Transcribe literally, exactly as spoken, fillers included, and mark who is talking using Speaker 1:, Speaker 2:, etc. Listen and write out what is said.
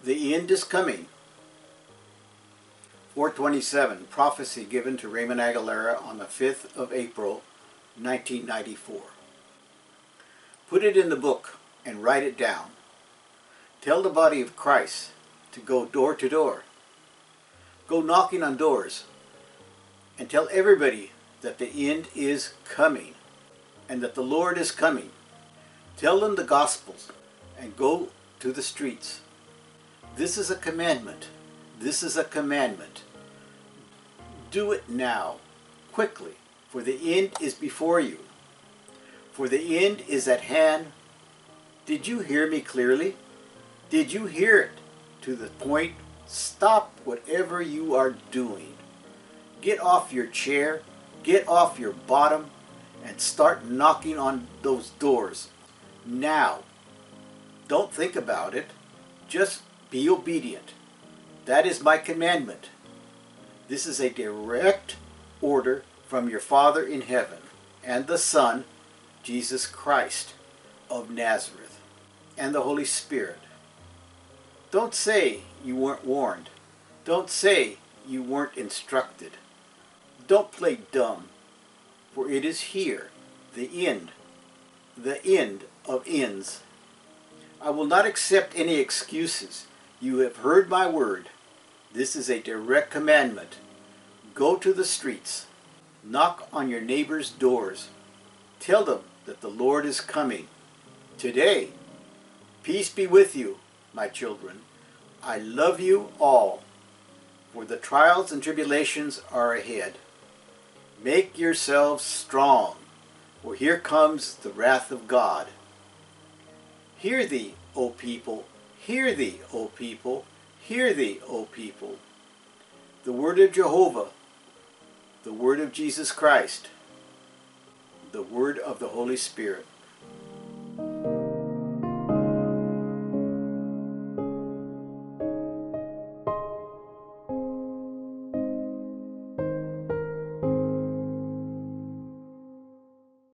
Speaker 1: The end is coming. four twenty-seven, prophecy given to Raymond Aguilera on the fifth of April, nineteen ninety-four. Put it in the book and write it down. Tell the body of Christ to go door to door. Go knocking on doors and tell everybody that the end is coming and that the Lord is coming. Tell them the Gospels and go to the streets. This is a commandment. This is a commandment. Do it now, quickly, for the end is before you. For the end is at hand. Did you hear me clearly? Did you hear it to the point? Stop whatever you are doing. Get off your chair, get off your bottom, and start knocking on those doors now. Don't think about it. Just be obedient. That is my commandment. This is a direct order from your Father in heaven and the Son, Jesus Christ of Nazareth, and the Holy Spirit. Don't say you weren't warned. Don't say you weren't instructed. Don't play dumb, for it is here, the end, the end of ends. I will not accept any excuses. You have heard my word. This is a direct commandment. Go to the streets. Knock on your neighbors' doors. Tell them that the Lord is coming. Today, peace be with you, my children. I love you all, for the trials and tribulations are ahead. Make yourselves strong, for here comes the wrath of God. Hear thee, O people, hear thee, O people, hear thee, O people. The word of Jehovah, the word of Jesus Christ, the word of the Holy Spirit.